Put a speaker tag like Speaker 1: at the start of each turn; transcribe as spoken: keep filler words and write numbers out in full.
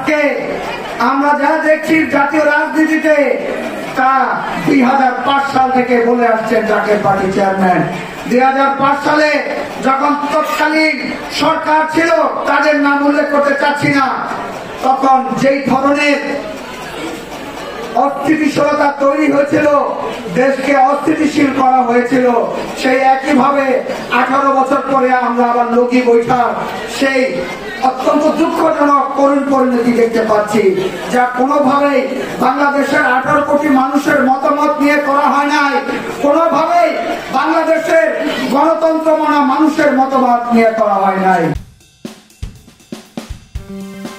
Speaker 1: আজকে আমরা যা দেখছি জাতীয় রাজনীতিতে তা দুই হাজার পাঁচ সাল থেকে বলে আসছেন জাতীয় পার্টি চেয়ারম্যান। দুই হাজার পাঁচ সালে যখন তৎকালীন সরকার ছিল, তাদের নাম উল্লেখ করতে চাচ্ছি না, তখন যেই ধরনের অস্থিতিশীলতা তৈরি হয়েছিল, দেশকে অস্থিতিশীল করা হয়েছিল, সেই একইভাবে আঠারো বছর পরে আমরা আবার লগি বৈঠক সেই অত্যন্ত দুঃখজনক করুণ পরিণতি দেখতে পাচ্ছি, যা কোনোভাবেই বাংলাদেশের আঠারো কোটি মানুষের মতামত নিয়ে করা হয় নাই, কোনোভাবেই বাংলাদেশের গণতন্ত্র মানা মানুষের মতামত নিয়ে করা হয় নাই।